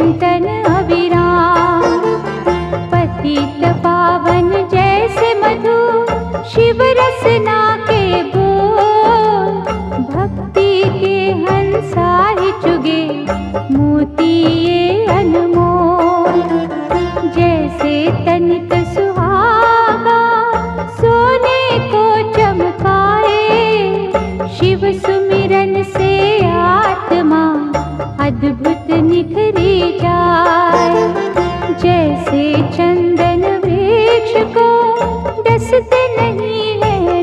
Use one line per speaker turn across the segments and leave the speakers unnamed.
चिंतन अविराम। पतित पावन जैसे मधु शिव रसना के बोल, भक्ति के हंसा ही चुगे मोती ये अनमोल। जैसे तनिक सुहागा सोने को चमकाए, शिव सुमिरन से आत्मा अद्भुत निखरी जाए। जैसे चंदन वृक्ष को डसते नहीं है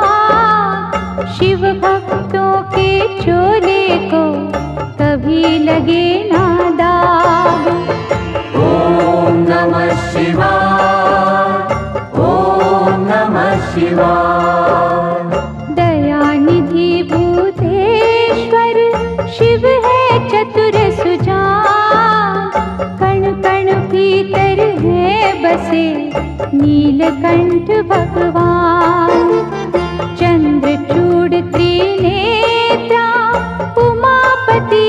नाग, शिव भक्तों के चोले को कभी लगे ना दाग।
ओम नमः शिवाय, ओम नमः शिवाय।
दयानिधि भूतेश्वर शिव है चतुर सुजान, कण कण भीतर है बसे नीलकंठ भगवान। चंद्रचूड़ त्रिनेत्रा उमापति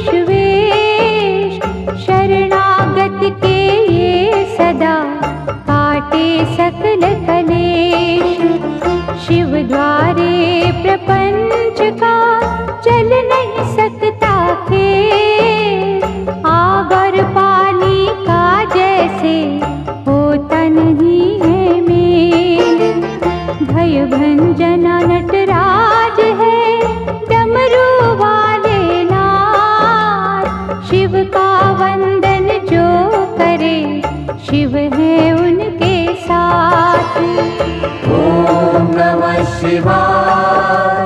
विश्वेश, शरणागत के ये सदा काटे सकल कलेश। शिव द्वारे प्रपंच का चल नहीं सकता खेल, आग और पानी का जैसे होता नहीं है मेल। भय भंजना नटराज है डमरू वाले नाथ, शिव का वंदन जो करे शिव है उनके साथ।
ओम नमः शिवाय,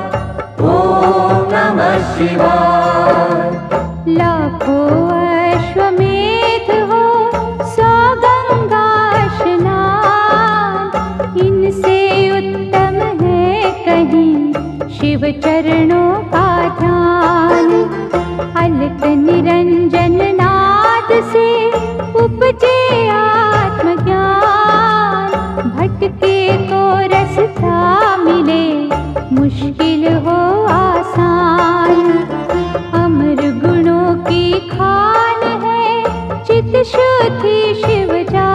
ओम नमः शिवाय।
लाखों अश्वमेध हो सौ गंगा स्नान, इनसे उत्तम है कहीं शिव चरणों का ध्यान। अलक निरंजन नाद से उपजे आत्मज्ञान, भटके को रास्ता मिले मुश्किल हो आसान। अमर गुणों की खान है चित शुद्धि शिव जा,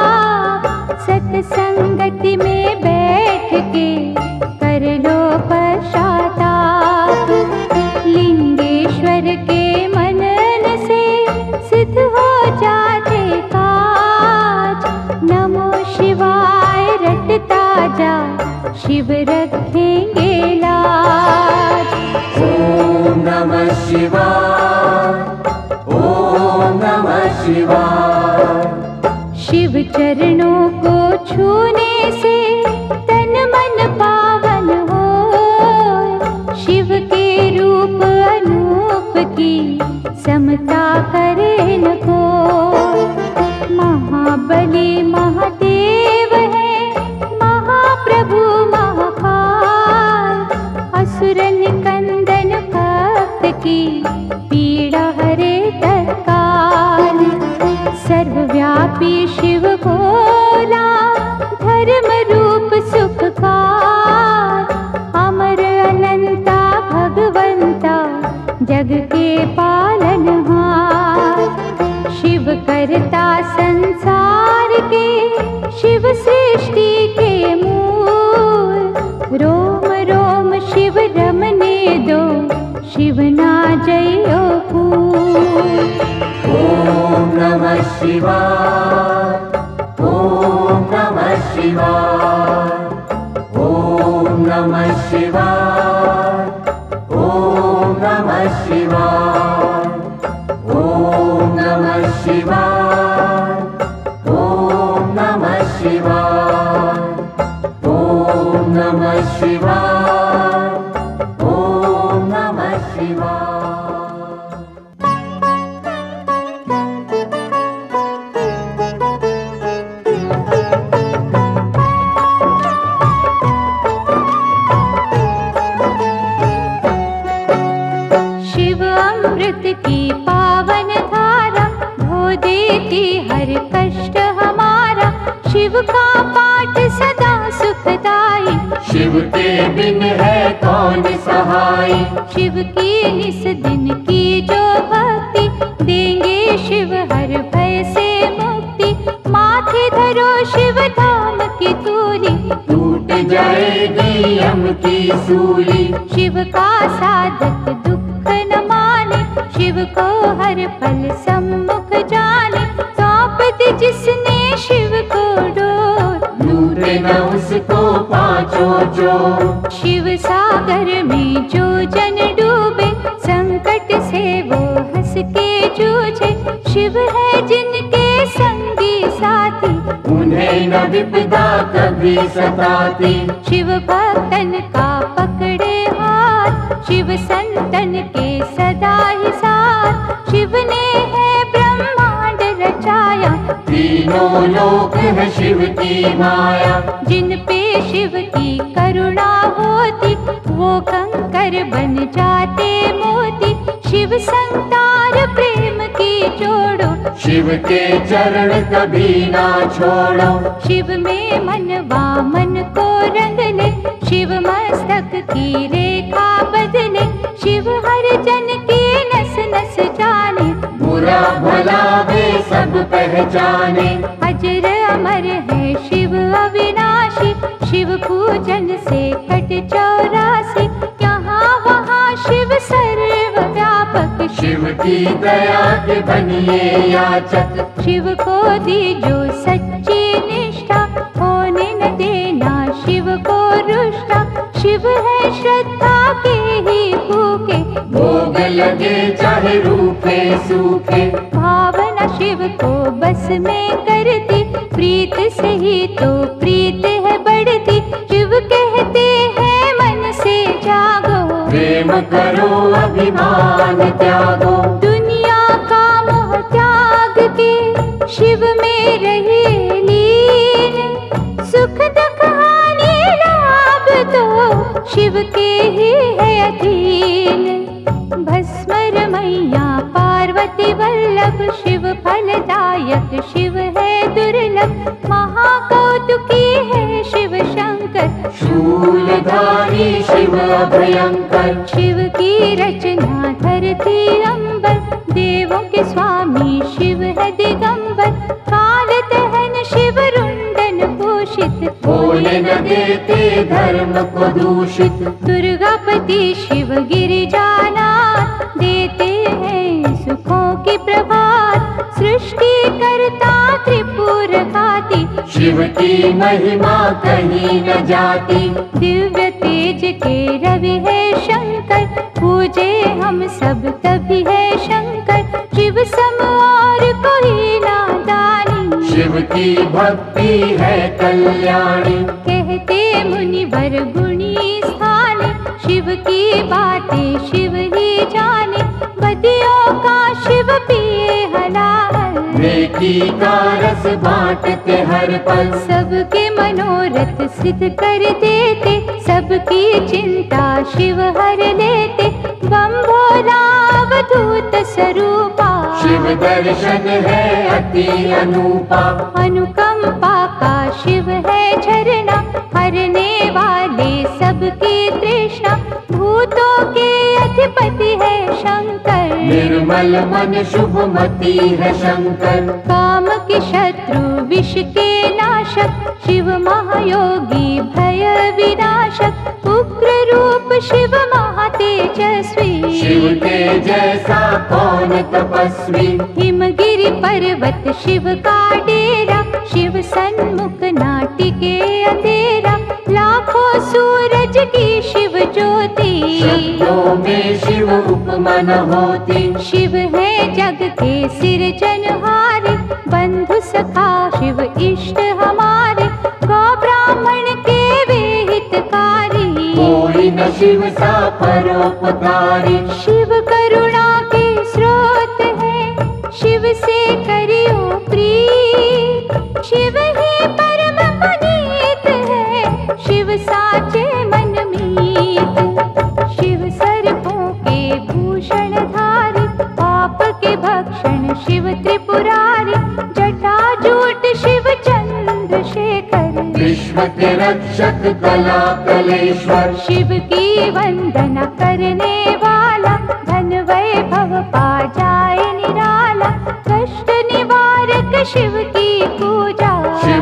सत्संगति में बैठ के कर लो पश्चाताप। लिंगेश्वर के मनन से सिद्ध हो जाते काज, नमो शिवाय रटता जा शिव रखेंगे लाज।
ओम नमः शिवाय, ओम नमः शिवाय।
शिव चरणों को छूने से तन मन पावन हो, शिव के रूप अनूप की समता करे न को। महाबली महादेव है महाप्रभु महाकाल, असुर निकंदन भक्त की पीड़ा हरे तत्काल। सर्वव्यापी शिव भोला धर्म रूप सुखकार, अमर अनंता भगवंता जग के पालनहार। शिव करता संसार के शिव सृष्टि के मूल, रोम रोम शिव रमने दो शिव ना जयो फूल।
ओम नमः शिवाय, ओम नमः शिवाय। ओम नमः शिवाय, ओम नमः शिवाय। ओम नमः शिवाय, ओम नमः शिवाय। ओम नमः शिवाय, ओम नमः शिवाय।
शिव अमृत की पावन धारा धो देती हर कष्ट हमारा, शिव का पाठ सदा सुखदाई।
शिव के बिन है कौन सहाय।
शिव की निस दिन की जो भक्ति देंगे शिव शिव हर भय से मुक्ति, माथे धरो शिव धाम की तूली,
टूट जाएगी यम की सूली।
शिव का साधक दुख न माने, शिव को हर पल सम्मुख जाने, सौंप दी जिसने शिव को डोर,
लूटे न उसको पांचों चोर।
शिव सागर में जो जन डूबे, संकट से वो हंस के जूझे, शिव है जिनके संगी साथी,
उन्हें न विपदा कभी सताती।
शिव भक्तन का पकड़े हाथ, शिव संतन के सदा ही साथ, शिव ने है ब्रह्मांड रचाया,
तीनों लोक है शिव की माया।
जिन पे शिव की करुणा होती, वो कंकर बन जाते मोती, शिव संतार प्रेम की जोड़ो,
शिव के चरण कभी ना छोड़ो।
शिव में मनवा मन को रंग ले, शिव मस्तक की रेखा बदले, शिव हर जन की नस नस जाने,
बुरा भला वे सब पहचाने।
अजर अमर है शिव अविनाशी, शिव पूजन से कट 84, यहाँ वहाँ शिव सर्वव्यापक,
शिव की दया के बनिए याचक।
शिव को दीजो सच्ची निष्ठा, होने न देना शिव को रुष्टा, शिव है श्रद्धा के ही भूखे,
भोग लगे चाहे रूखे सूखे।
भावना शिव को बस में करती, प्रीत से ही तो प्रीत है बढ़ती, शिव कहते हैं मन से जागो,
प्रेम करो अभिमान त्यागो।
दुनिया का मोह त्याग के शिव में रहे लीन, सुख दुख हानि लाभ तो शिव के ही है अधीन। भस्मर मैया पार्वती वल्लभ, शिव फलदायक शिव है दुर्लभ, महाकौतुकी है शिव शंकर,
शूलधारी शिव अभयंकर।
शिव की रचना धरती अंबर, देवों के स्वामी शिव है दिगंबर, काल दहन शिव रुंडन भूषित,
होने न देते धर्म को दूषित।
दुर्गापति शिव गिरिजानाथ, देते हैं सुखों की प्रभात, सृष्टि करता त्रिपुर घाती,
शिव की महिमा कहीं न जाती।
दिव्य तेज के रवि है शंकर, पूजे हम सब तभी है शंकर, शिव सम और कोई नादानी,
शिव की भक्ति है कल्याणी।
कहते मुनिवर गुणी स्थाने, शिव की बातें शिव ही जाने, बदियों का शिव पिए हलाल,
नेकी का रस बांटते हर पल।
सबके मनोरथ सिद्ध कर देते, सबकी चिंता शिव हर लेते, बम भोला अवधूत स्वरूपा,
शिव दर्शन है अति अनूपा।
अनुकंपा का शिव है झरना, हरने वाले सबकी तृष्णा, भूतों के अधिपति है शंकर,
निर्मल मन शुभमती है शंकर।
काम के शत्रु विष के नाशक, शिव महायोगी भय विनाशक, उग्र रूप शिव महातेजस्वी,
शिव के जैसा कौन तपस्वी।
हिमगिरि पर्वत शिव का डेरा, शिव सन्मुख नाटिके अंधेरा, लाखों सूरज की शिव ज्योति,
शब्दों में शिव उपमा न होती।
शिव है जग के सिरजनहारे, बंधु सखा शिव इष्ट हमारे, गौ ब्राह्मण के वे हितकारी,
कोई न शिव सा परोपकारी।
शिव करुणा के स्रोत है, शिव से करियो प्रीत, शिव ही परम पुनीत है, शिव साचे मन मीत, शिव सर्पों के भूषण धारी, पाप के भक्षण शिव त्रिपुरारी, जटाजूट शिव चंद्रशेखर,
विश्व के रक्षक कला कलेश्वर।
शिव की वंदना करने वाला, धन वैभव पा जाए निराला, कष्ट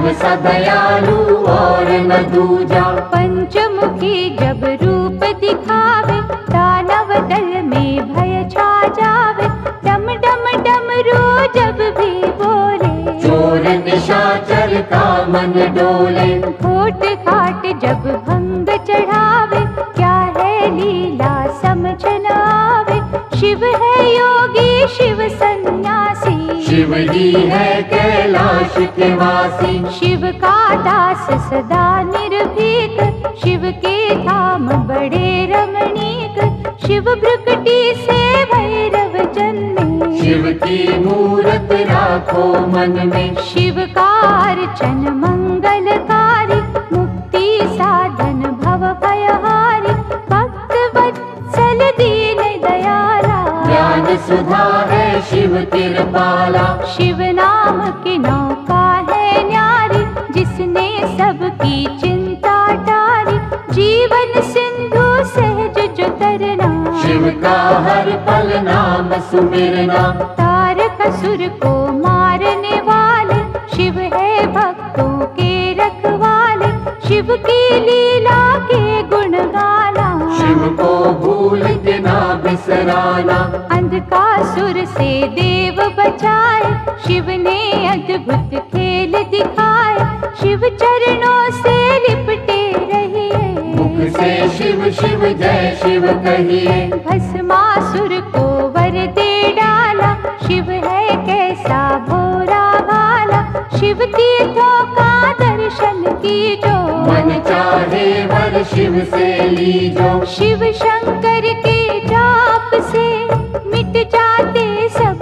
सब सा दयालु और न दूजा।
पंचमुखी जब रूप दिखावे, दानव दल में भय छा जावे। डम डम डमरू जब भी बोले,
चोर निशाचर का मन डोले।
घोट घाट जब भंग चढ़ावे, क्या है लीला समझ न आवे। शिव है योगी शिव सन्यासी,
शिव ही है कैलाश के वासी।
शिव का दास सदा निर्भीक, शिव के धाम बड़े रमणीक। शिव भ्रुकुटी से भैरव जन्मे,
शिव की मूरत राखो मन में।
शिव का अर्चन मंगलकारी, मुक्ति साधन भव भयहारी। भक्त वत्सल दीन दयाला,
ज्ञान सुधा है शिव कृपाला।
शिव नाम की नौका है न्यारी, जिसने सबकी चिंता टारी। जीवन सिंधु सहज जो तरना,
शिव का हर पल नाम सुमिरना।
तारक असुर को मारने वाले, शिव है भक्तों के रखवाले। शिव की लीला के गुण गाना,
शिव को भूल के ना बिसराना।
अंधकासुर से देव बचाए, शिव ने अद्भुत खेल दिखाए। शिव चरणों से लिपटे रहिए,
मुख से शिव शिव जय शिव कहिए।
भस्मासुर को वर दे डाला, शिव है कैसा भोरा भाला। शिव तीर्थों का दर्शन कीजो,
मन चाहे वर शिव से लीजो।
शिव शंकर के जाप से मिट जाते सब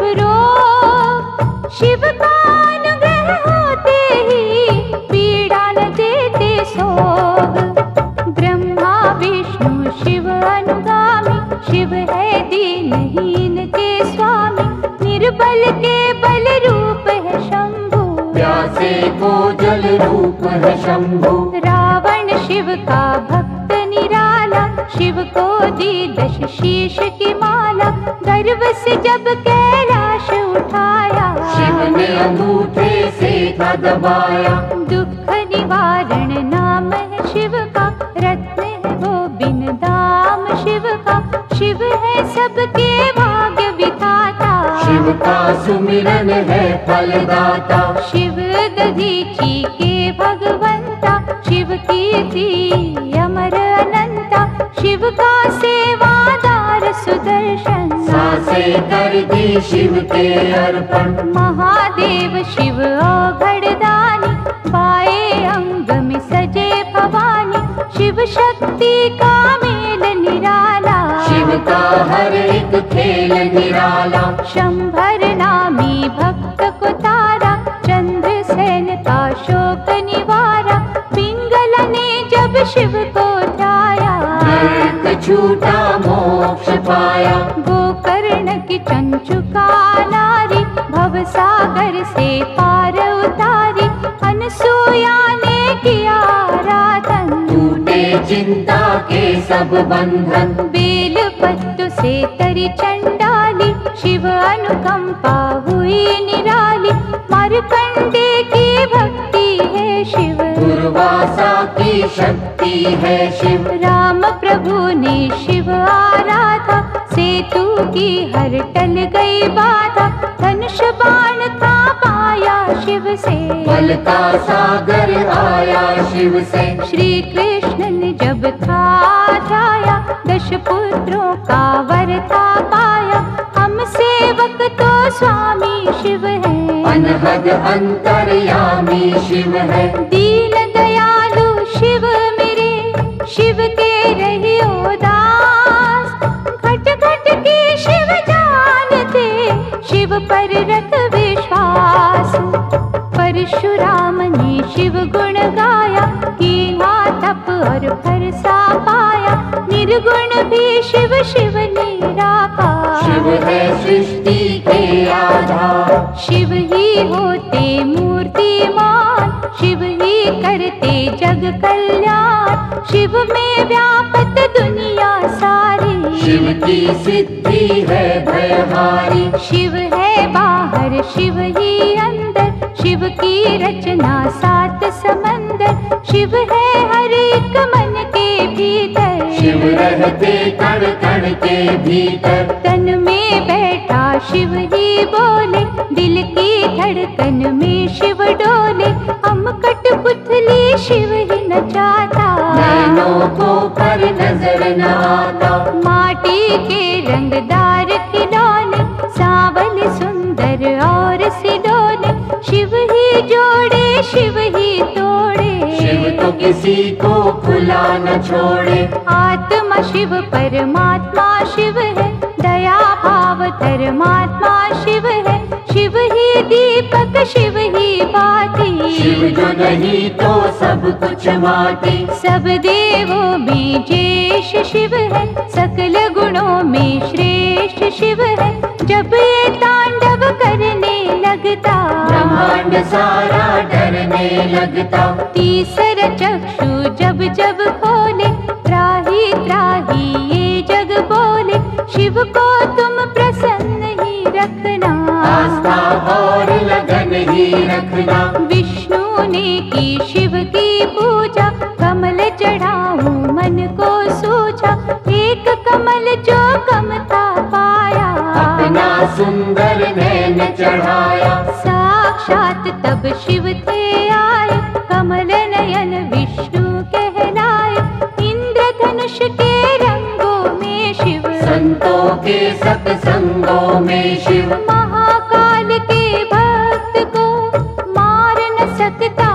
रोग। शिव का अनुग्रह होते ही पीड़ा न देते सोग। ब्रह्मा विष्णु शिव अनुगामी, शिव है दीनहीन के स्वामी। निर्बल के बल रूप है शंभु,
प्यासे को जल रूप है शंभु।
रावण शिव का भक्त निराला, शिव को दी 10 शीश की माला। गर्व से जब कैलाश उठाया,
शिव ने अंगूठे से था दबाया।
दुख निवारण नाम है शिव का, रत्न है वो बिन दाम शिव का। शिव है सबके भाग्य विधाता,
शिव का सुमिरन है फलदाता।
शिव दधीची के भगवंता, शिव कीर्ति अमर अनंता। शिव का सेवादार सुदर्शन,
सांसे कर दी शिव के अर्पण।
महादेव शिव औघड़दानी, पाए अंग में सजे भवानी। शिव शक्ति का मेल निराला,
शिव का हर एक खेल निराला।
शंभर नामी भक्त को तारा, चंद्रसेन का शोक निवारा। पिंगला ने जब शिव को ध्याया,
नरक छूटा मोक्ष पाया।
गोकर्ण की चंचुका नारी, भवसागर से पार उतारी। अनसुया ने किया आराधन,
टूटे चिंता के सब बंधन।
बेल पत्तों से तरी चंडाली, शिव अनुकंपा हुई निराली। मार्कंडे की भक्ति है शिव,
दुर्वासा की शक्ति है शिव।
राम प्रभु ने शिव आराधा, सेतु की हर टल गई बाधा। धनुष बाण था पाया शिव से,
बल का सागर आया शिव से।
श्री कृष्ण ने जब था ध्याया, 10 पुत्रों का वर था पाया। हम सेवक तो स्वामी शिव है,
अनहद अंतर्यामी शिव है।
दीन दयालु शिव मेरे, शिव के रहियो दास। घट घट के शिव जानते, शिव पर रख विश्वास। परशुराम ने शिव गुण गाया, कीन्हा तप और फरसा पाया। निर्गुण भी शिव शिव निराकार,
शिव है सृष्टि के आधार।
शिव ही होते मूर्तिमान, शिव ही करते जग कल्याण। शिव में व्यापत दुनिया सारी,
शिव की सिद्धि है भयहारी।
शिव है बाहर शिव ही अंदर, शिव शिव की रचना 7 समंदर, शिव है हर एक मन के भीतर।
शिव रहते कण कण के भीतर,
तन में बैठा शिव ही बोले, दिल की धड़कन में शिव डोले। हम कठपुतली शिव ही नचाता,
नैनों को पर नजर न आता।
माटी के रंगदार खिलौने, सांवले सुंदर और सिडोले। शिव ही जोड़े शिव ही तोड़े,
शिव तो किसी को खुला न छोड़े।
आत्मा शिव परमात्मा शिव है, दया भाव धर्मात्मा शिव है। शिव ही दीपक शिव ही बाती,
शिव जो नहीं तो सब कुछ माटी।
सब देवों में ज्येष्ठ शिव है, सकल गुणों में श्रेष्ठ शिव है। जब ये तांडव करने लगता,
ब्रह्मांड सारा डरने लगता।
तीसरा चक्षु जब जब खोले, त्राही त्राही ये जग बोले। शिव को तुम प्रसन्न ही रखना,
आस्था और लगन ही रखना।
विष्णु ने की शिव की पूजा, कमल चढ़ाऊं मन को सूझा। एक कमल जो कमता पाया,
अपना सुंदर नैन चढ़ाया।
साक्षात तब शिव थे आए, कमल नयन विष्णु कहलाए। इंद्रधनुष के रंगों में शिव,
संतों के सत्संगों में शिव।
महाकाल के भक्त को मार न सकता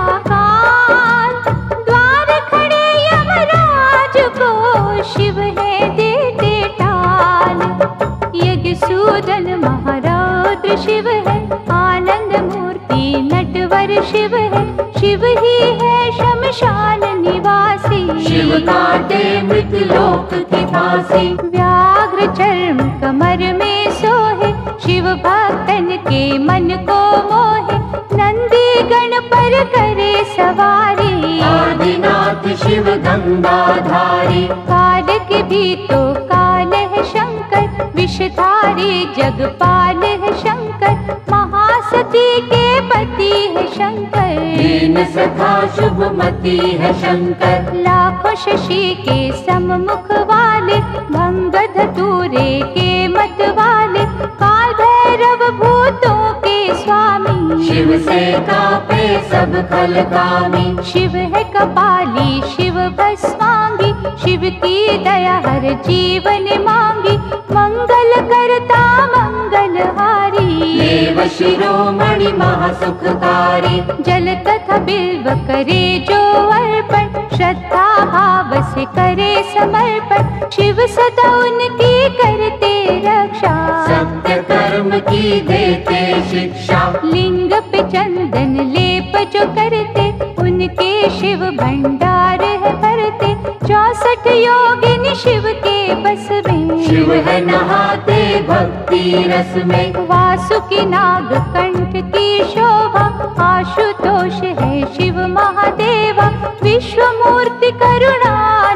काल, द्वार खड़े यमराज को शिव है देते टाल। यज्ञ सूदन महारौद्र शिव है, आनंद मूर्ति नटवर शिव है। शिव ही है शमशान निवासी,
शिव काटे मृतलोक की फांसी।
व्याघ्र चर्म कमर में सोहे, शिव भक्तन के मन को मोहे। नंदी गण पर करे सवारी,
आदिनाथ शिव गंगाधारी।
काल के भी तो काल है शंकर, विषधारी जगपाल है शंकर। महासती के पति है शंकर,
दीन सखा शुभमती है शंकर।
लाखों शशि के सम्मुख वाले, भंग धतूरे के मत वाले। काल भैरव भूतों के स्वामी,
शिव से कापे सब खलकामी।
शिव है कपाली शिव भस्मांगी, शिव की दया हर जीवन मांगी। मंगल करता मंगलहारी,
देव शिरोमणि महासुखकारी।
जल तथा बिल्व करे जो अर्पण, श्रद्धा भाव से करे समर्पण। शिव सदा उनकी करते रक्षा,
सत्य कर्म की देते शिक्षा।
लिंग पे चंदन लेप जो करते, उनके शिव भंडार है भरते। 64 योगिनी शिव के बस में,
शिव है नहाते भक्ति रस में।
वासुकी नाग कंठ की शोभा, आशुतोष है शिव महादेवा। विश्व मूर्ति करुणा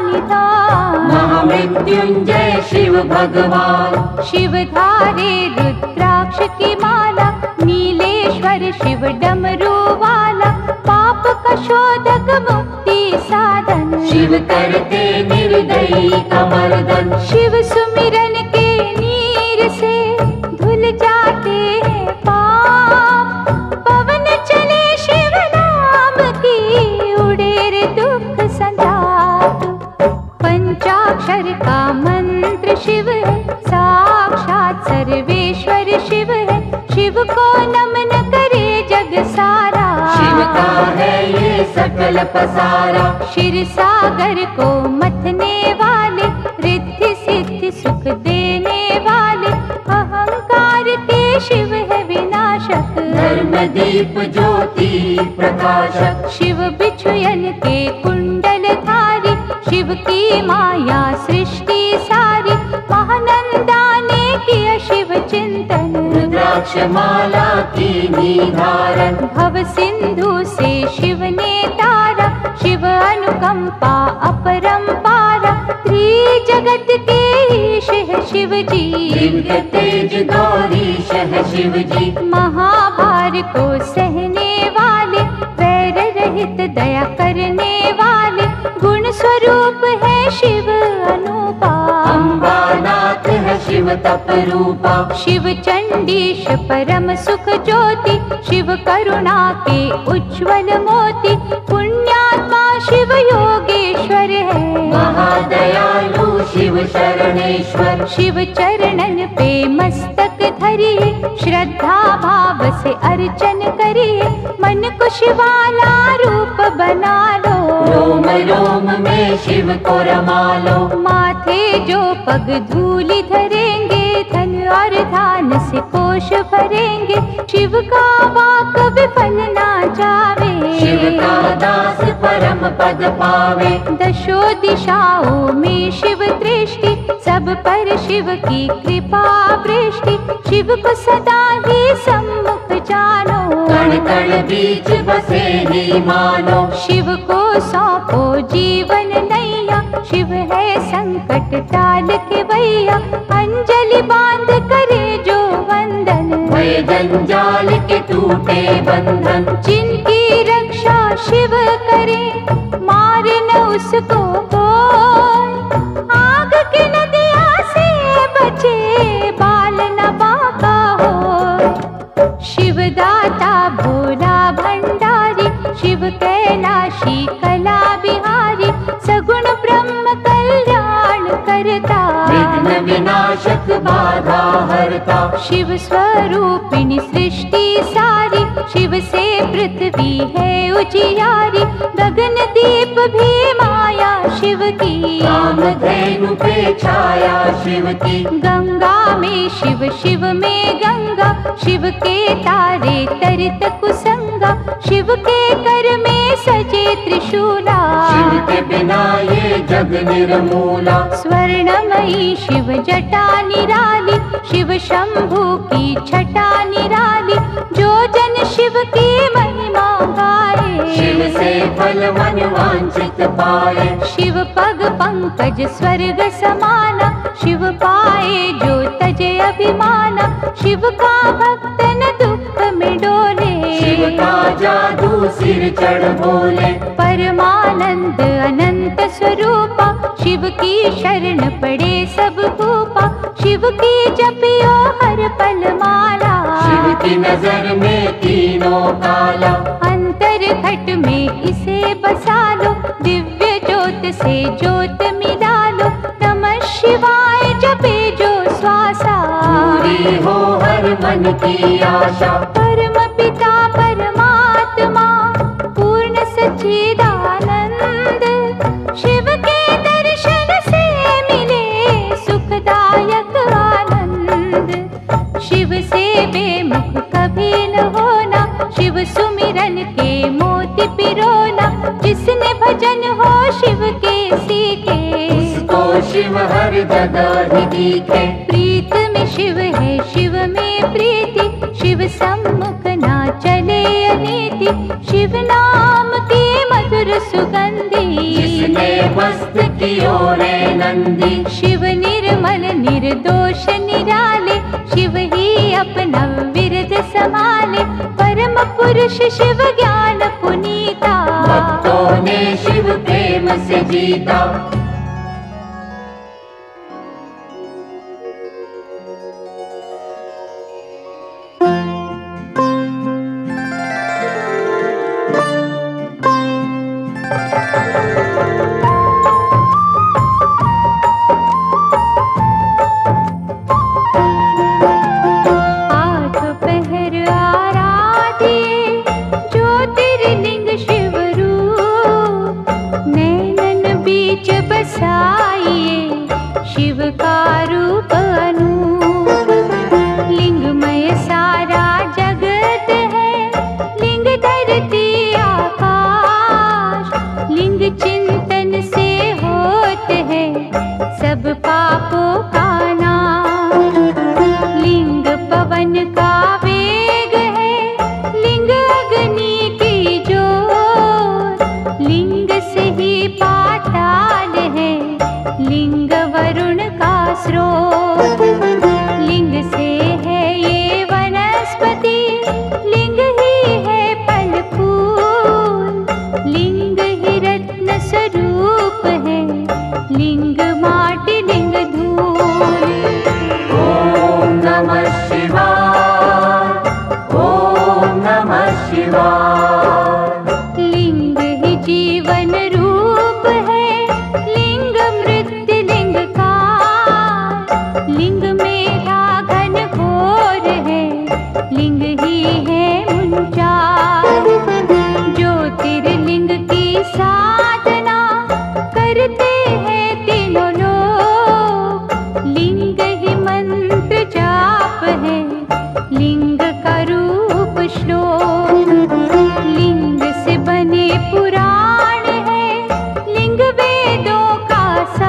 निधान,
महामृत्युंजय शिव भगवान।
शिव धारे रुद्राक्ष की माला, नीलेश्वर शिव डमरू वाला। पाप का शोधक मुक्ति साधन,
शिव करते निर्दयी का मर्दन।
शिव सुमिरन के नीर से धुल जाते हैं पाप। पवन चले शिव नाम की, उड़े रे दुख संताप। पंचाक्षर का मंत्र शिव है, साक्षात सर्वेश्वर शिव है। शिव को नमन करे जग सारा,
शिव का है ये सकल पसारा।
क्षीर सागर को मथने वाले, रिद्धि सिद्धि सुख देने वाले। अहंकार के शिव है विनाशक,
धर्म दीप ज्योति प्रकाशक।
शिव बिछुयन के कुंडल धारी, शिव की माया सृष्टि सारी। महानंदा ने किया शिव चिंतन,
रुद्राक्ष माला की निधारण।
भव सिंधु से शिव ने तारा, शिव अनुकंपा अपरंपारा। त्रिजगत के ईश है शिव जी,
दिव्य तेज गौरीश है शिव जी।
महाभार को सहने वाला, करने वाले, गुण स्वरूप है शिव अनूपा।
अम्बानाथ है शिव तप रूपा,
शिव चंडीश परम सुख ज्योति, शिव करुणा के उज्ज्वल मोती। पुण्यात्मा शिव योगेश्वर है,
महादयालु शिव शरणेश्वर।
शिव चरणन पे मस्तक धरिए, श्रद्धा भाव से अर्चन करिए। मन को शिवाला रूप बना लो,
रोम रोम में शिव को रमा लो।
माथे जो पग धूलि धरेंगे, धन और धान से कोश भरेंगे। शिव का वाक विफल ना जावे,
शिव का दास परम पद पावे।
दशो दिशाओं में शिव दृष्टि, सब पर शिव की कृपा वृष्टि। शिव को सदा ही सम्मुख जानो,
कण कण बीच बसे ही मानो।
शिव को सौंपो जीवन नैया, शिव है संकट टाल के भैया। अंजलि बांध करे जो वंदन,
भय जंजाल के टूटे बंधन।
जिनकी रक्षा शिव करे, मारे न उसको कोई। आग की नदिया से बचे, बाल न बाका हो। शिव दाता भोला भंडारी, शिव कैलाशी कला बिहारी। सगुण ब्रह्म कल्याण करता,
विघ्न विनाशक बाधा हरता।
शिव स्वरूपिणी सृष्टि सारी, शिव से पृथ्वी है उजियारी। गगन दीप भी माया शिव की,
कामधेनु पे छाया शिव की।
गंगा में शिव, शिव में गंगा। शिव के तारे तरित कुसंगा, शिव के कर में सजे त्रिशूला।
शिव के बिना ये जग निर्मूला।
स्वर्णमयी शिव जटा निराली, शिव शंभु की छटा निराली। जो जन शिव की महिमा गाए,
शिव से फल मन वांछित पाए।
शिव पग पंकज स्वर्ग समाना, शिव पाए जो तजे अभिमाना। शिव का भक्त न दुख में डोले,
शिव का जादू सिर चढ़ बोले।
परमानंद अनंत स्वरूपा, शिव की शरण पड़े सब भूपा। शिव की जपियो हर पल माला,
शिव की नजर में तीनों काला।
अंतर घट में इसे बसा लो, दिव्य ज्योत से ज्योत मिला लो। नमः शिवाय जपे जो श्वासा,
पूरी हो हर मन की आशा।
परम पिता परमात्मा पूर्ण सच्चिदानंद, शिव के दर्शन से मिले सुखदायक आनंद। शिव से बेमुख कभी न होना, शिव सुमिरन के मोती पिरोना। जिसने भजन हो शिव के सीखे,
उसको शिव हर जगह ही दिखे।
प्रीत में शिव है शिव में प्रीति, शिव सम्मुख ना चले अनीति। शिव नाम की मधुर सुगंधी,
जिसने मस्त कियो रे नंदी।
शिव निर्मल निर्दोष निराले, शिव ही अपना विरद संभाले। परम पुरुष शिव ज्ञान पुनीता,
भक्तों ने शिव प्रेम से जीता।
शिव का रूप अनूप, लिंगमय सारा जगत है। लिंग धरती आकाश, लिंग चिंतन से होते हैं सब पापों का नाश। लिंग पवन का वेग है, लिंग अग्नि की ज्योत। लिंग से ही पाताल है, लिंग वरुण का स्रोत। लिंग से है ये वनस्पति, लिंग ही है फल फूल। लिंग स्वरूप है, लिंग माटी लिंग धूल।
ओम नमः शिवाय, ओम नमः शिवाय।
लिंग ही जीवन रूप है, लिंग मृत्यु लिंग काल। लिंग मेरा घन घोर है, लिंग ही है मुंचार। ज्योतिर्लिंग की साधना करते हैं तीनों लोग, लिंग ही मंत्र जाप है, लिंग का रूप श्लोक। लिंग से बने पुराण है, लिंग वेदों का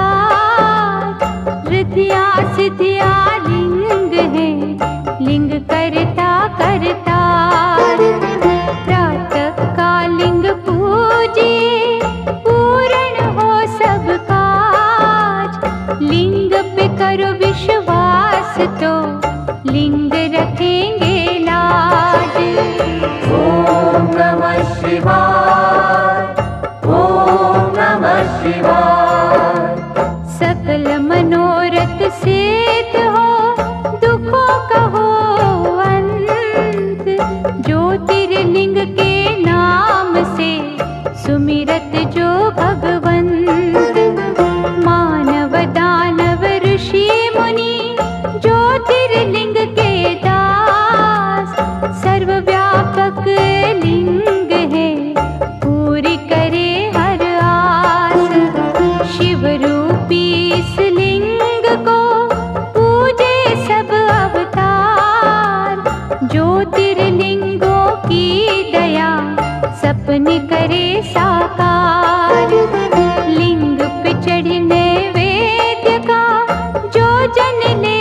सार। रिद्धियाँ सिद्धियाँ लिंग है, लिंग करता करतार। प्रातः का लिंग पूजिए, पूर्ण हो सब काज। लिंग पे करो विश्वास तो लिंग रखेंगे लाज।
ओम नमः शिवाय, ओम नमः शिवाय।
सकल मनोरथ सिद्ध हो, दुखों का हो अंत। ज्योतिर्लिंग के नाम से सुमिरत जो भगवंत। मानव दानव ऋषि मुनि ज्योतिर्लिंग के दास। सर्वव्यापक लिंग है, पूरी करे हर आस। शिव रूपी इस लिंग को पूजे सब अवतार। ज्योतिर्लिंगों की दया सपने करे साकार। लिंग पे चढ़ने वेद्य का जो जन ले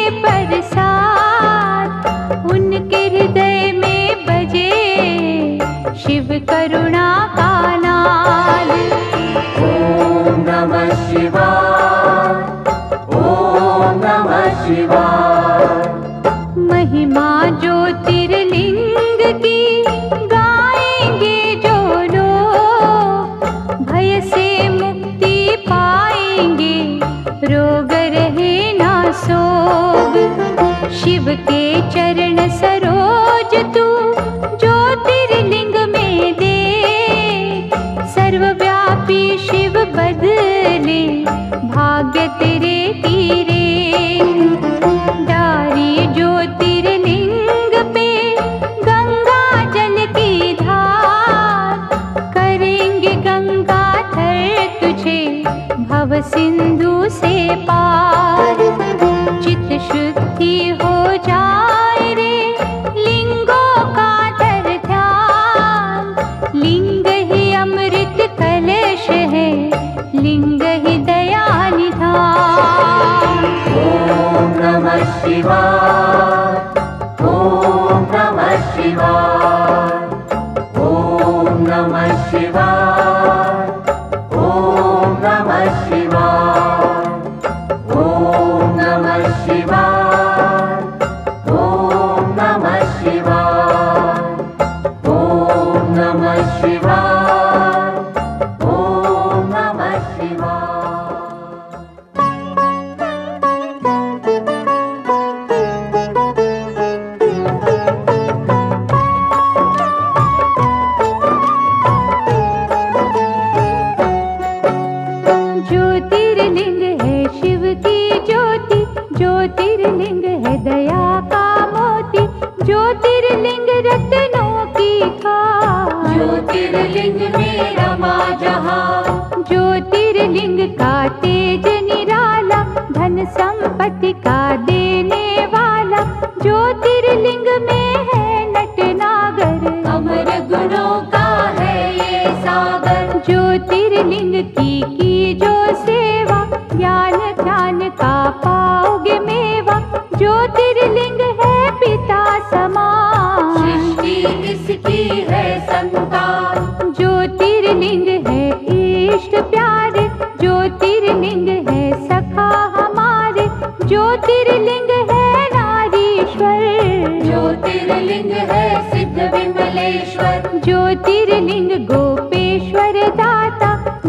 प्रसाद। उनके हृदय में बजे शिव करुणा का नाद।
ओम नमः शिवाय, ओम नमः शिवाय।
महिमा ज्योतिर्लिंग की गाएंगे जो लोग, भय से मुक्ति पाएंगे, रोग रहे ना सोग। शिव के चरण सरोज तू ज्योतिर्लिंग में दे। सर्वव्यापी शिव बदले भाग्य तेरे तीरे। डारी ज्योतिर्लिंग पे गंगा जल की धार। करेंगे गंगाधर तुझे भव सिंधु से पार। चित शुद्धि हो जाए रे, लिंगों का धर ध्यान। लिंग ही अमृत कलश है, लिंग ही दया निधान।
ओम नमः शिवाय, ओम नमः शिवाय। ओम नमः शिवाय, ओम नमः शिवाय। ओम नमः शिवाय, ओम नमः शिवाय। ओम नमः शिवाय, ओम नमः शिवाय।
ज्योतिर्लिंग है शिव की ज्योति, ज्योतिर्लिंग है दया का मोती। ज्योतिर्लिंग रत्नों की खान,
ज्योतिर्लिंग में रमा जहाँ।
ज्योतिर्लिंग का तेज निराला, धन संपत्ति का देने वाला। ज्योतिर्लिंग में है नटनागर,
अमर गुणों का है ये सागर।
ज्योतिर्लिंग की जो सेवा, ज्ञान ध्यान का पाओगे मेवा। ज्योतिर्लिंग है पिता समान,
सृष्टि इसकी है संतान।
ज्योतिर्लिंग है इष्ट प्यारे, ज्योतिर्लिंग है सखा हमारे। ज्योतिर्लिंग है नारीश्वर,
ज्योतिर्लिंग है सिद्ध विमलेश्वर।
ज्योतिर्लिंग गोपेश्वर दाता,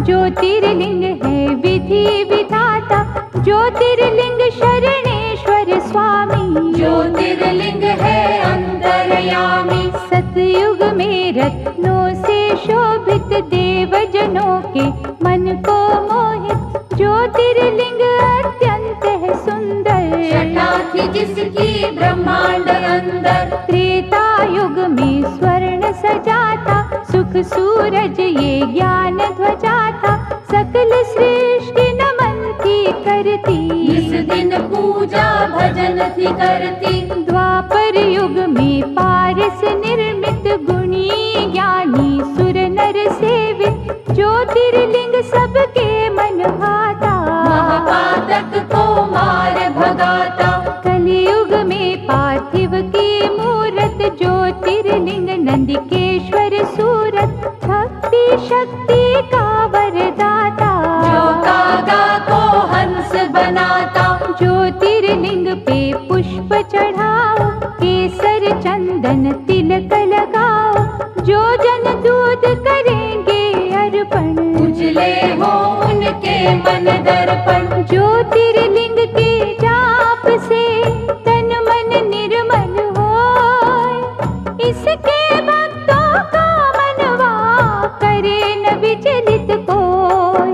ज्योतिर्लिंग है विधि विधाता, ज्योतिर्लिंग शरणेश्वर स्वामी।
ज्योतिर्लिंग है अंतर्यामी,
सतयुग में रत्नों से शोभित, देवजनों के मन को मोहित। ज्योतिर्लिंग अत्यंत है सुंदर,
छटा थी जिसकी ब्रह्मांड अंदर।
त्रेता युग में स्वर्ण सजाता, सुख सूरज ये ज्ञान ध्वजा था। सकल सृष्टि नमन थी करती,
इस दिन पूजा भजन थी करती।
द्वापर युग में पारस निर्मित, गुणी ज्ञानी सुर नर सेवित। ज्योतिर्लिंग सबके मन भाता,
महापातक को मार भगाता।
कलियुग में पार्थिव की मूरत, ज्योतिर्लिंग नंदिकेश्वर सूरत। भक्ति शक्ति का वरदाता,
जो कागा को हंस बनाता।
ज्योतिर्लिंग पे पुष्प चढ़ाओ, केसर चंदन तिलक लगाओ। जो जन दूध करेंगे अर्पण,
उजले हो उनके मन दर्पण।
ज्योतिर्लिंग के जाप से तन मन निर्मल होय। इसके भक्तों का मनवा करे न विचलित कोय।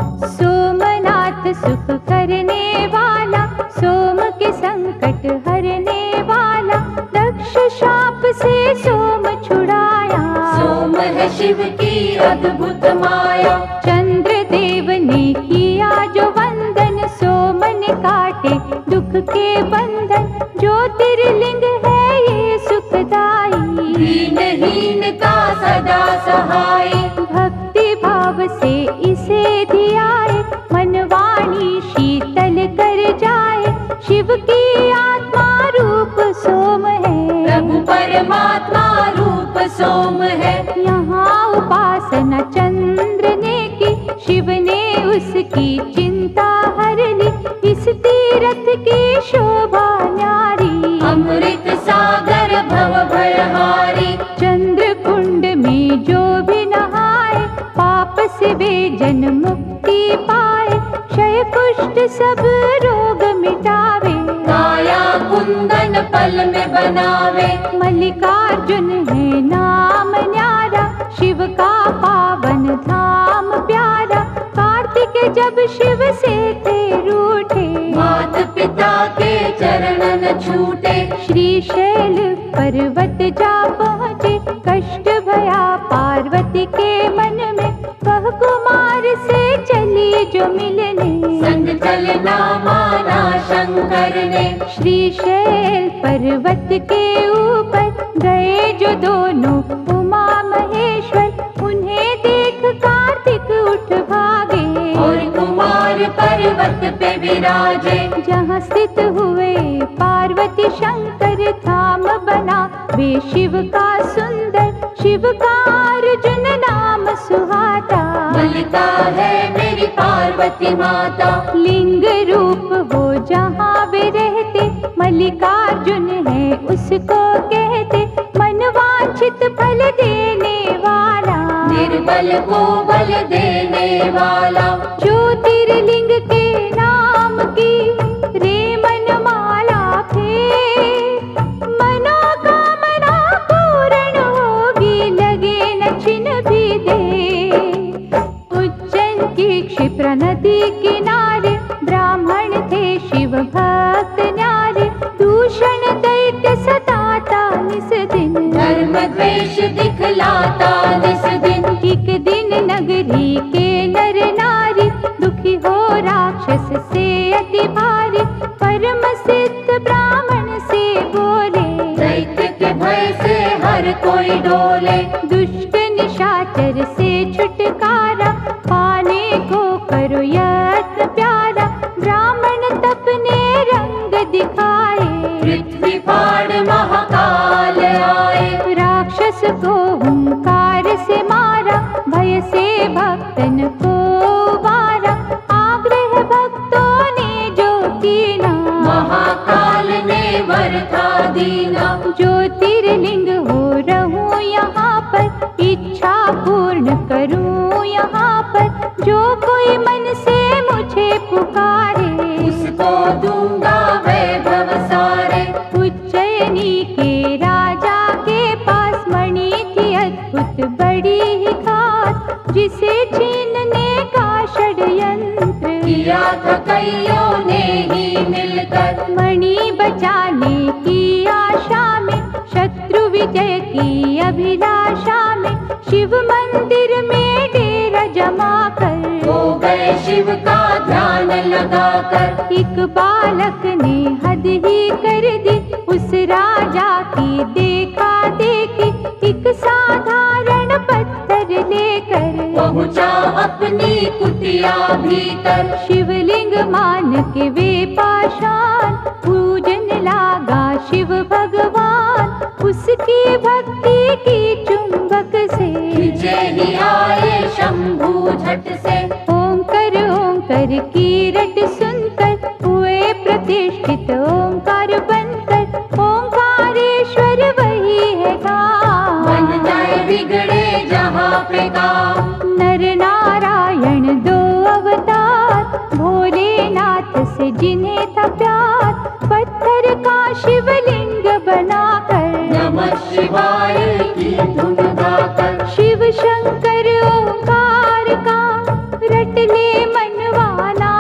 सोमनाथ सुख करने वाला, सोम के संकट हरने वाला। दक्ष शाप से सोम छुड़ाया,
सोम है शिव की अद्भुत माया।
चंद्र देव ने किया जो वंदन, सोम ने काटे दुख के बंधन। ज्योतिर्लिंग है ये सुखदाई,
दीनहीन का सदा सहाय।
भक्ति भाव से इसे धियाए, मनवाणी शीतल कर जाए। शिव की आत्मा रूप सोम है,
प्रभु परमात्मा रूप सोम है।
यहाँ उपासना चंद्र ने की, शिव ने उसकी चिंता हर ली। इस तीरथ की शोभा न्यारी,
अमृत सागर भव भयहारी।
चंद्र कुंड में जो भी नहाए, पाप से वे जन मुक्ति पाए। क्षय कुष्ठ सब रोग मिटावे,
काया कुंदन पल में बनावे।
मल्लिकार्जुन है नाम न्यारा, शिव का पावन धाम प्यारा। कार्तिक जब शिव से थे रूठे,
मात पिता के चरणन छूटे।
श्रीशैल पर्वत जा पहुँचे, कष्ट भया पार्वती के मन में। वह कुमार से चली जो मिलने,
संग चलना माना शंकर ने।
श्रीशैल पर्वत के ऊपर गए जो दोनों उमा महेश्वर। उन्हें देख कार्तिक उठ भागे,
और कुमार पर्वत पे विराजे।
जहाँ स्थित हुए पार्वती शंकर, धाम बना वे शिव का सुंदर। शिव का अर्जुन नाम सुहाता,
मल्लिका है मेरी पार्वती माता।
लिंग रूप हो जहाँ वे रहते, मल्लिकार्जुन है उसको कहते। मनवांछित फल देने वाला,
निर्बल को बल देने वाला।
ज्योतिर्लिंग के नाम की रे मनमाला फेर, मनोकामना पूर्ण होगी, लगे न छिन भी दे। उज्जैन की क्षिप्रा नदी किनारे, ब्राह्मण थे शिव भक्त न्यारे। दूषण दैत्य सताता निस दिन,
धर्म द्वेष दिखलाता निस दिन।
एक दिन नगरी के नर नारी, दुखी हो राक्षस से अति भारी। परम सिद्ध ब्राह्मण से बोले,
दैत्य के भय से हर कोई डोले।
दुष्ट निशाचर से छुटकारा, पाने को करो यत्न प्यारा। ब्राह्मण तपने रंग दिखाए,
पृथ्वी फाड़ महाकाल आए।
राक्षस को हुंकार से मारा, भय से भक्तन को वारा। आग्रह भक्तों ने जो कीना,
महाकाल ने वर था दीना।
ज्योतिर्लिंग हो रहूं यहाँ पर, इच्छा पूर्ण करूं यहाँ पर। जो कोई मन से मुझे पुकारे,
उसको दूंगा वैभव सारे।
उज्जैनी के राजा के पास मणि थी अद्भुत बड़ी ही खास, जिसे छीनने का षड्यंत्र
किया था कईयों ने ही मिलकर।
मणि बचाने की आशा में, शत्रु विजय की अभिलाषा में, शिव मंदिर में डेरा जमा कर
हो गए शिव का ध्यान लगाकर।
एक बालक ने हद ही कर दी उस राजा की देखा देखी, एक साधारण पत्थर लेकर
पहुंचा अपनी कुटिया भीतर।
शिवलिंग मान के वे पाषाण, पूजन लागा शिव भगवान, उसकी भक्ति की चुंबक से
विजय ही आए शंभू झट से।
ओंकार ओंकार की रट सुनकर हुए प्रतिष्ठित ओंकार बनकर, ओंकारेश्वर वही है काम।
बन जाए बिगड़े जहाँ पे काम।
नर नारायण दो अवतार, भोलेनाथ से जिन्हें था प्यार, पत्थर का शिवलिंग बनाकर
नमः शिवाय की धुन गाकर।
शिव शंकर ओंकार का रट ले मनवाना,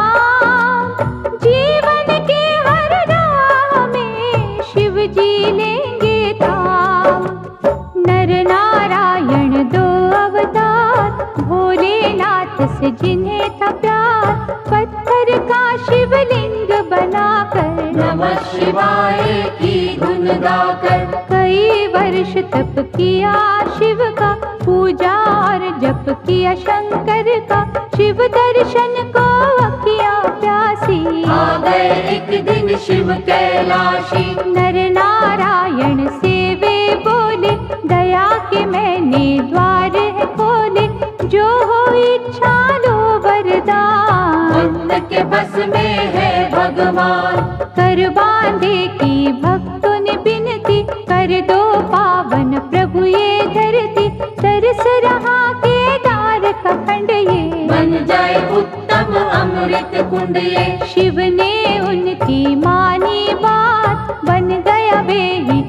जीवन के हर राह में शिव जी लेंगे थाम। नर नारायण दो अवतार, भोलेनाथ से जिन्हें था प्यार, पत्थर का शिवलिंग बनाकर
नमः शिवाय की धुन गाकर।
कई वर्ष तप किया शिव का, पूजा और जप किया शंकर का, शिव दर्शन को अखियां प्यासी।
आ गए एक दिन शिव कैलाशी।
नर नारायण से वे बोले, दया के मैंने द्वार है खोले, जो हो इच्छा लो वरदान।
भक्त के बस में है भगवान।
कर बांधे की भक्तों ने बिनती, कर दो पावन प्रभु ये धरती, तरस रहा केदार का खंड ये,
बन जाए उत्तम अमृत कुंड ये।
शिव ने उनकी मानी बात, बन गया वे ही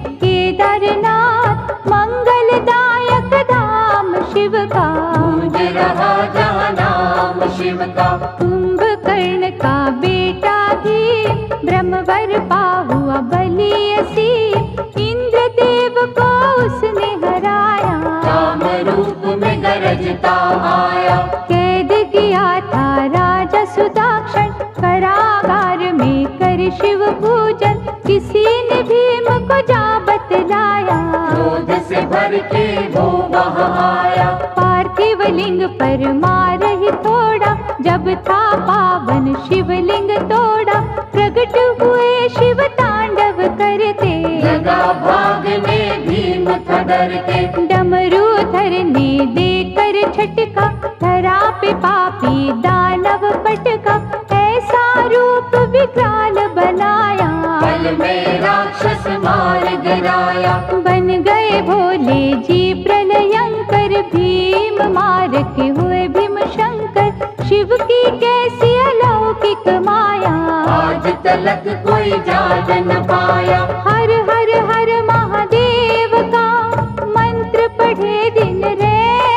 केदारनाथ, मंगलदायक धाम शिव का।
गूंज रहा जहाँ नाम शिव का।
कुंभकर्ण का बेटा भी ब्रह्मवर पा हुआ बलियसी, इंद्रदेव को उसने हराया,
काम रूप में गरजता आया।
कैद किया था राजा सुदाक्षण, कारागार में कर शिव पूजन, किसी ने भीम को जा बतलाया,
क्रोध से भर के वो वहाँ आया।
पार्थिव लिंग पर मार ही थोड़ा, जब था पावन शिवलिंग तोड़ा, प्रकट हुए शिव तांडव करते,
लगा भागने भीम था डर के।
डमरूधर ने देकर झटका, धरा पे पापी दानव पटका, ऐसा रूप विकराल बनाया,
पल में राक्षस मार गिराया।
बन गए भोले जी प्रलयंकर, भीम मार के हुए भीम शंकर, शिव की कैसी अलौकिक माया,
आज तलक कोई जान न पाया।
हर हर हर महादेव का मंत्र पढ़े दिन रे,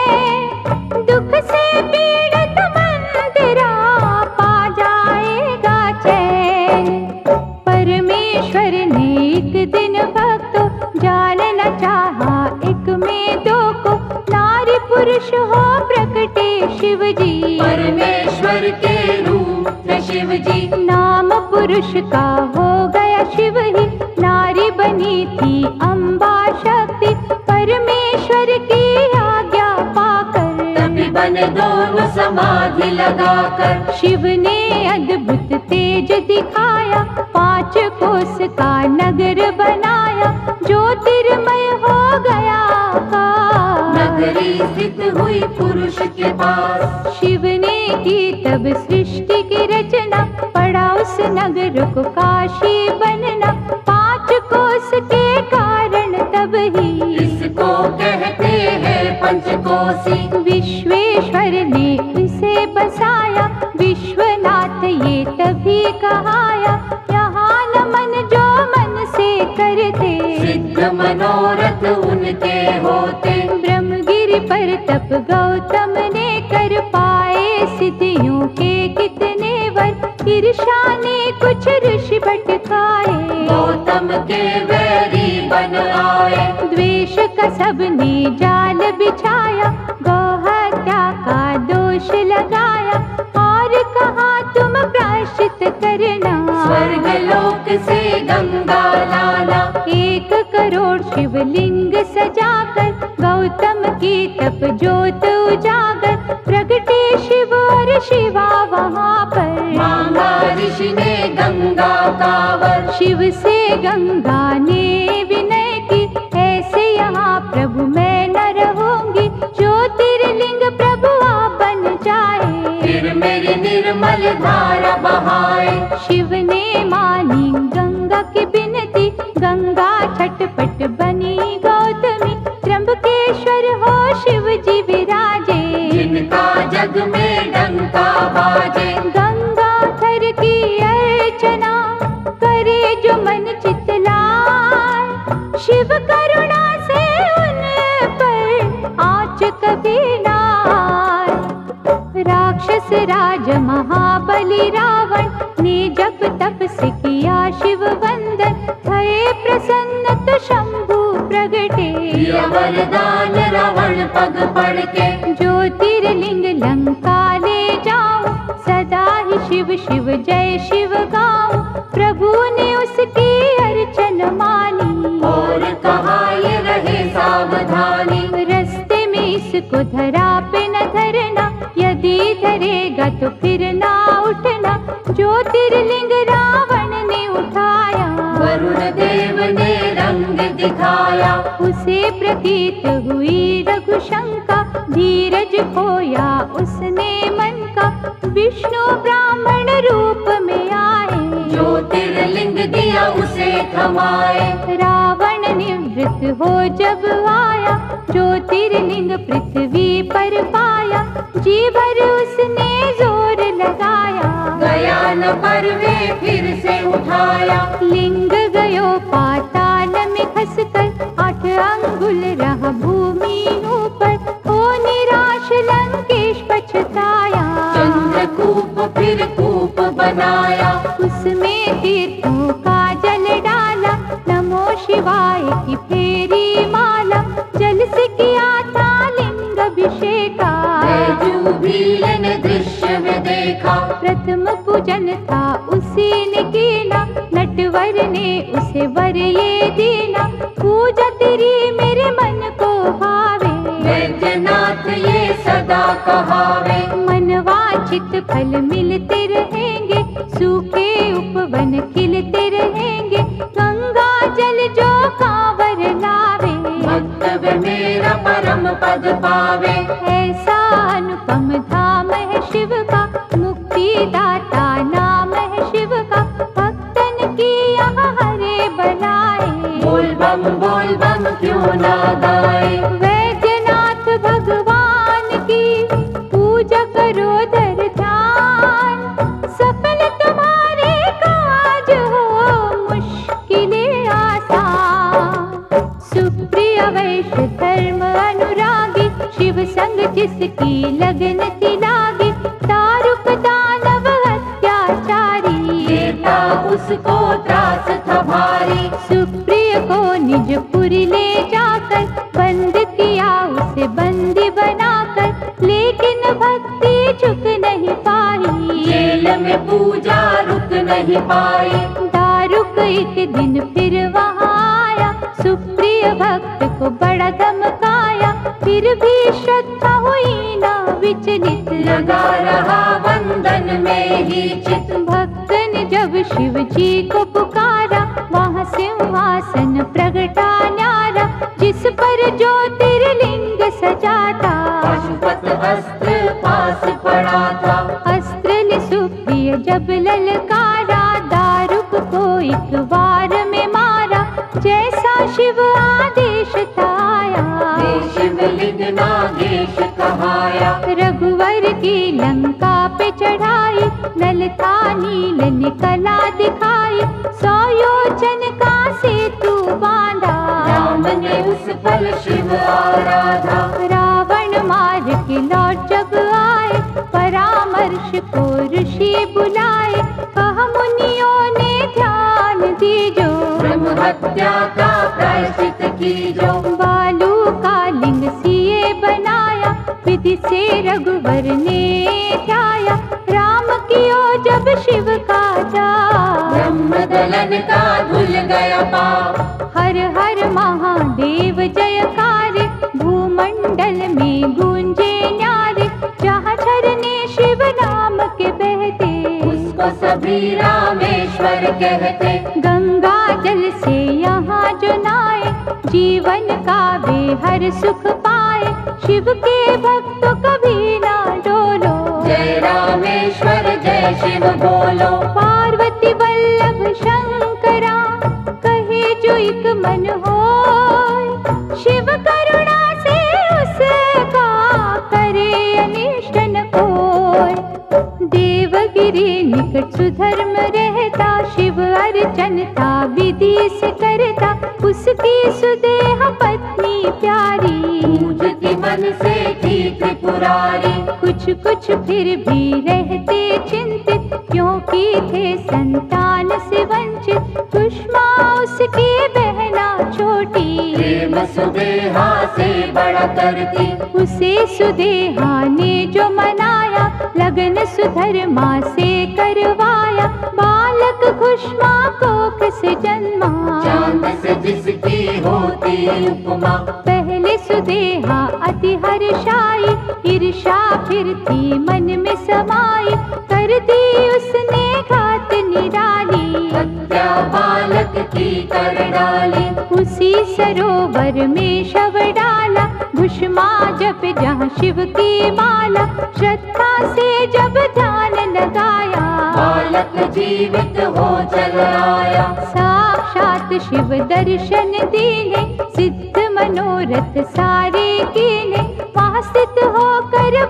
दुख से पीड़ित मन तेरा पा जाएगा चैन। परमेश्वर ने एक दिन भक्तों जानना चाहा, एक में दो को, नारी पुरुष हो प्रकटे शिव जी,
परमेश्वर के रूप थे शिव जी।
नाम पुरुष का हो गया शिव ही, नारी बनी थी अम्बा शक्ति, परमेश्वर की आज्ञा पाकर
तभी बने दोनों समाधि लगाकर।
शिव ने अद्भुत तेज दिखाया, 5 कोस का नगर बनाया, ज्योतिर्मय हो गया आकाश।
नगरी स्थित हुई पुरुष के पास।
शिव ने की तब सृष्टि की रचना, पड़ा उस नगर को काशी बनना, 5 कोस के कारण तब ही
इसको कहते हैं पंचकोसी।
विश्वेश्वर ने इसे बसाया, विश्वनाथ ये तभी कहाया, यहाँ नमन जो मन से करते,
सिद्ध मनोरथ उनके होते।
ब्रह्मगिरि पर तप गौतम ने कर पाए, सिद्धियों के कितने वर, ईर्ष्या ने कुछ ऋषि भटकाए,
गौतम के वैरी बन आए।
द्वेष का सबने जाल बिछाया, गौ हत्या का दोष लगाया, और कहा तुम प्रायश्चित करना,
स्वर्ग लोक से गंगा लाना।
1 करोड़ शिवलिंग सजाकर, गौतम की तप ज्योत उजागर, प्रगटे शिव और शिवा वहाँ पर,
मांगा ऋषि ने गंगा का वर।
शिव से गंगा ने विनय की, ऐसे यहाँ प्रभु मैं न रहूंगी, ज्योतिर्लिंग प्रभु आप बन जाए,
फिर मेरी निर्मल धारा बहाए।
शिव ने मानी गंगा की बिनती, गंगा छटपट बनी गौतमी, त्र्यंबकेश्वर हो शिव जी विराजे,
जिनका जग में डंका बाजे।
गंगा थर की अर्चना करे जो मन चितलाए, शिव करुणा से उन पर आँच कभी ना आए। राक्षस राज महाबली रावण ने जब तप से किया शिव वंदन, भये प्रसन्न तो शंभु प्रगटे,
दिया वरदान रावण पग पड़ के,
ज्योतिर्लिंग लंका ले जाऊं, सदा ही शिव शिव जय शिव गाऊं, प्रभु ने उसकी अर्चन मानी,
और कहा ये रहे सावधानी,
रस्ते में इसको धरा पे न धरना, यदि धरेगा तो फिर ना उठना, ज्योतिर्लिंग रावण ने उठाया,
वरुण देव ने रंग दिखाया,
उसे प्रतीत हुई रघुशंका, धीरज खोया उसने मन का, विष्णु ब्राह्मण रूप में आए,
ज्योतिर्लिंग दिया उसे थमाए।
रावण निवृत्त हो जब आया, ज्योतिर्लिंग पृथ्वी पर पाया, जी भर उसने जोर लगाया,
गया न परवे फिर से उठाया,
लिंग गयो पाताल में खसकर, 8 अंगुल रहा भूमि ऊपर, हो निराश लंकेश पछताया,
चंद्रकूप फिर कूप बनाया,
उसमें तीर्थों का जल डाला, नमो शिवाय की फेरी माला, जल से किया था लिंग अभिषेका,
बैजूबील ने दृश्य में देखा,
प्रथम पूजन था उसी ने कीना, नटवर ने उसे वर ये दीना, पूजा तेरी मेरे मन को भावे,
वैद्यनाथ ये सदा कहावे,
मनवांछित फल मिलते रहेंगे, सूखे उपवन खिलते रहेंगे, गंगा जल जो कांवर लावे,
भक्त मेरा परम पद पावे,
ऐसा अनुपम धाम है शिव का, मुक्तिदाता नाम है शिव का, भक्तन की यहाँ हरे बनाए,
बोल बम क्यों ना गाए।
वैद्यनाथ भगवान की पूजा करो धर ध्यान, सफल तुम्हारे काज हो मुश्किलें आसान, सुप्रिय वैश्य धर्म अनुरागी, शिव संग जिसकी लगन थी लागी, दारुक दानव अत्याचारी,
देता उसको त्रास था भारी,
सुप्रिय को निज पुरी ले जाकर, बंद किया उसे बंदी बनाकर, लेकिन भक्ति झुक नहीं पाई,
जेल में पूजा रुक नहीं पाई,
दारुक एक दिन फिर वहाँ आया, सुप्रिय भक्त को बड़ा धमकाया, फिर भी श्रद्धा हुई ना विचलित,
लगा रहा वंदन में ही चित,
भक्त ने जब शिव जी को पुकारा, वहाँ सिंहासन प्रगटा न्यारा, जिस पर ज्योतिर्लिंग सजा था,
पशुपत अस्त्र पास पड़ा था,
अस्त्र ले सुप्रिय जब ललकारा, दारुक को एक बार में मारा, जैसा शिव आदेश था आया,
शिवलिंग नागेश कहाया,
रघुवर की लंका नल था नील ने कला दिखाई, 100 योजन का सेतु बांधा।
राम ने उस पल शिव आराधा।
रावण मार के लौट जब आए, परामर्श को ऋषि बुलाए, कहा मुनियों ने ध्यान दीजो,
ब्रह्म हत्या का प्रायश्चित कीजो।
बालू का लिंग सिए बनाया, विधि से रघुवर ने ध्याया, राम कियो जब शिव का जाप,
ब्रह्म दलन का धुल गया पाप।
हर हर महादेव जयकार, भूमंडल में गूंजे न्यारे, जहाँ झरने शिव नाम के बहते,
उसको सभी रामेश्वर कहते।
गंगा जल से यहाँ जो नहाए, जीवन का वे हर सुख पाए, शिव के भक्त कभी ना डोलो,
जय रामेश्वर जय शिव बोलो।
पार्वती वल्लभ शंकरा, कहे जो एक मन होय, शिव करुणा से उसका करे अनिष्ट न कोय। देवगिरी निकट सुधर्म रहता, शिव अर्चन था विधि से करता, उसकी सुदेह पत्नी प्यारी,
पूजती मन से थी त्रिपुरारी।
कुछ कुछ फिर भी रहते चिंतित, क्योंकि थे संतान से वंचित, कुष्मा उसकी बहना छोटी,
प्रेम सुदेहा से बड़ा करती।
उसे सुदेहा ने जो मनाया, लगन सुधर्मा से करवाया, बालक कुष्मा कोख से जन्मा,
चांद से जिसकी होती उपमा।
पहले सुदेहा अति हर्षाई, ईर्षा फिर थी मन में समाई, कर दी उसने घात निराली,
हत्या बालक की कर डाली।
उसी सरोवर में शव डाला, भुष्मा जप जहाँ शिव की माला, श्रद्धा से जब ध्यान लगाया,
बालक जीवित हो चल आया।
साक्षात शिव दर्शन दीने, सिद्ध मनोरथ सारे कीने, वहाँ स्थित होकर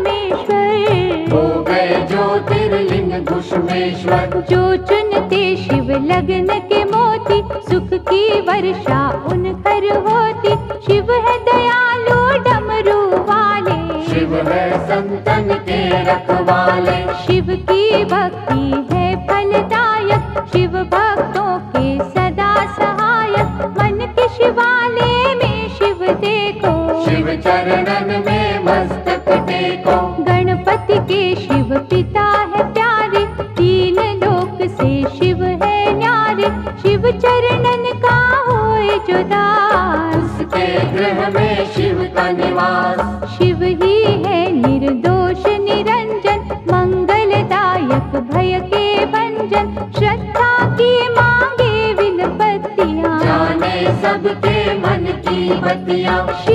परमेश्वर,
हो गए ज्योतिर्लिंग घुष्मेश्वर।
जो चुनते शिव लगन के मोती, सुख की वर्षा उन पर होती, शिव है दयालु डमरू वाले,
शिव है संतन के रखवाले।
शिव की भक्ति है फलदायक, शिव भक्तों के सदा सहायक, मन के शिवालय में शिव देखो,
शिव चरणन में मस्तक टेको।
गणपति के शिव पिता है प्यारे, 3 लोक से शिव है न्यारे, शिव चरणन का होए जो दास,
उसके गृह में शिव का निवास।
शिव ही है निर्दोष निरंजन, मंगलदायक भय के भंजन, श्रद्धा की मांगे विनपतियाँ,
जाने सबके मन की बतिया।